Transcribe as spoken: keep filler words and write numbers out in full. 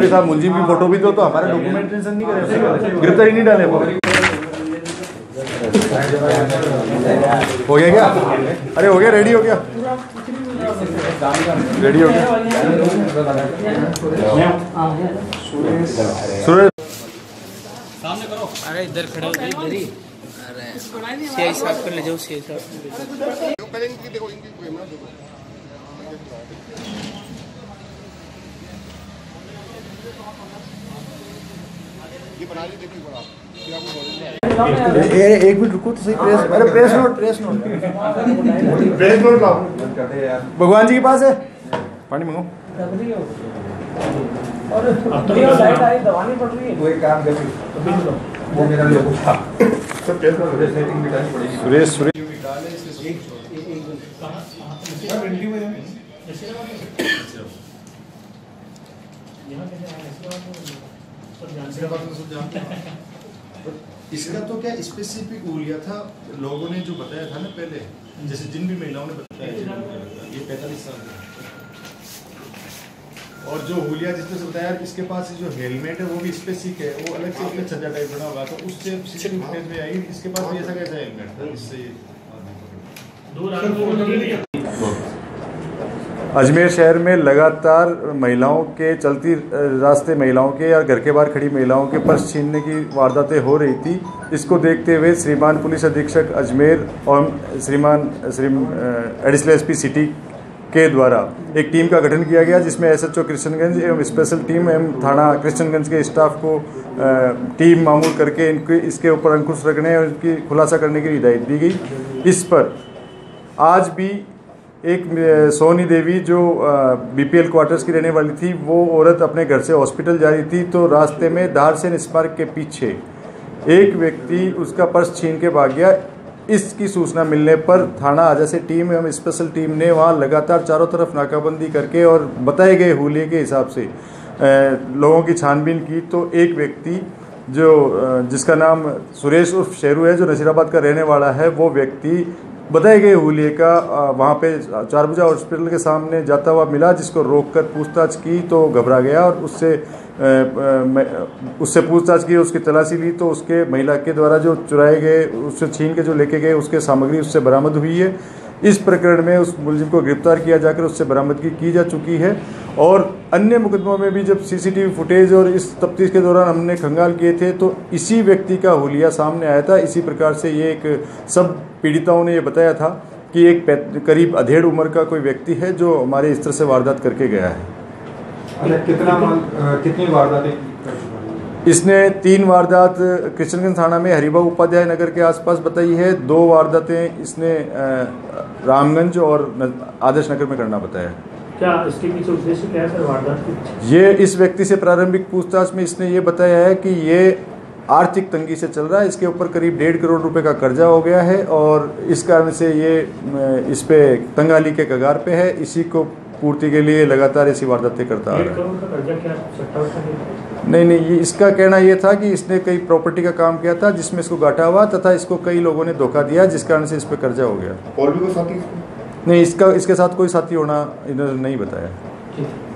के साथ मुलजिम की फोटो भी दो तो हमारे डॉक्यूमेंटेशन नहीं करे, गिरफ्तारी नहीं डाले। हो गया क्या? अरे हो गया, रेडी हो गया, रेडी हो गया। सुरेश सामने करो। अरे इधर खड़े हो, इधर ही। अरे सीआई साहब कर ले जाओ, सीआई साहब। एक मिनट रुको तो सही। प्रेस, अरे press note, press note, press note लाओ। भगवान जी के पास है, पानी मंगाओ। और तो ये लाइट आई दवानी पड़ रही है, वो एक काम कर वो मेरा लोग था सब कैसे मुझे सेटिंग बिठानी पड़ेगी। सुरेश सुरेश डाले इसके एक एक कहां रेडी हो जाए यहां कैसे आया सब जानते हैं, बात सब जानते हैं। इसका तो क्या स्पेसिफिक हुलिया था, लोगों ने जो बताया था ना पहले, जैसे जिन भी महिलाओं ने बताया ये पैंतालीस साल का, और जो हुलिया जिसने से बताया इसके पास जो हेलमेट है वो भी स्पेसिफिक है, वो अलग से उसमें छज्जा टाइप बना हुआ, तो उससे सीसीटीवी फुटेज में आई इसके पास भी ऐसा कैसा हेलमेट था जिससे अजमेर शहर में लगातार महिलाओं के चलती रास्ते महिलाओं के या घर के बाहर खड़ी महिलाओं के पर्स छीनने की वारदातें हो रही थी। इसको देखते हुए श्रीमान पुलिस अधीक्षक अजमेर और श्रीमान श्री एडिशनल एसपी सिटी के द्वारा एक टीम का गठन किया गया, जिसमें एसएचओ कृष्णगंज एवं स्पेशल टीम एवं थाना कृष्णगंज के स्टाफ को टीम मामूल करके इनके इसके ऊपर अंकुश रखने और इनकी खुलासा करने की हिदायत दी गई। इस पर आज भी एक सोनी देवी जो बीपीएल क्वार्टर्स की रहने वाली थी, वो औरत अपने घर से हॉस्पिटल जा रही थी, तो रास्ते में दारसेन स्मारक के पीछे एक व्यक्ति उसका पर्स छीन के भाग गया। इसकी सूचना मिलने पर थाना आजा से टीम एवं स्पेशल टीम ने वहां लगातार चारों तरफ नाकाबंदी करके और बताए गए हुलिये के हिसाब से लोगों की छानबीन की, तो एक व्यक्ति जो जिसका नाम सुरेश उर्फ शेरू है, जो नसीराबाद का रहने वाला है, वो व्यक्ति बताए गए हुलिये का वहाँ पे चारभुजा हॉस्पिटल के सामने जाता हुआ मिला, जिसको रोककर पूछताछ की तो घबरा गया और उससे उससे पूछताछ की, उसकी तलाशी ली तो उसके महिला के द्वारा जो चुराए गए, उससे छीन के जो लेके गए उसके सामग्री उससे बरामद हुई है। इस प्रकरण में उस मुलजिम को गिरफ्तार किया जाकर उससे बरामदगी की जा चुकी है। और अन्य मुकदमों में भी जब सीसीटीवी फुटेज और इस तफ्तीश के दौरान हमने खंगाल किए थे तो इसी व्यक्ति का हुलिया सामने आया था। इसी प्रकार से ये एक सब पीड़िताओं ने ये बताया था कि एक करीब अधेड़ उम्र का कोई व्यक्ति है जो हमारे इस तरह से वारदात करके गया है। कितना कितनी वारदातें? इसने तीन वारदात कृष्णगंज थाना में हरिभा उपाध्याय नगर के आसपास बताई है, दो वारदातें इसने रामगंज और आदर्श नगर में करना बताया है। क्या इसके पीछे उद्देश्य क्या है सर वारदात के पीछे? ये इस व्यक्ति से प्रारंभिक पूछताछ में इसने ये बताया है कि ये आर्थिक तंगी से चल रहा है, इसके ऊपर करीब डेढ़ करोड़ रुपए का कर्जा हो गया है और इस कारण से ये इस पे तंगाली के कगार पे है। इसी को पूर्ति के लिए लगातार ऐसी वारदातें करता आ रहा है। नहीं नहीं ये इसका कहना ये था कि इसने कई प्रॉपर्टी का काम किया था जिसमें इसको घाटा हुआ तथा इसको कई लोगों ने धोखा दिया, जिस कारण से इस पे कर्जा हो गया। और भी कोई साथी? नहीं, इसका इसके साथ कोई साथी होना इन्होंने नहीं बताया।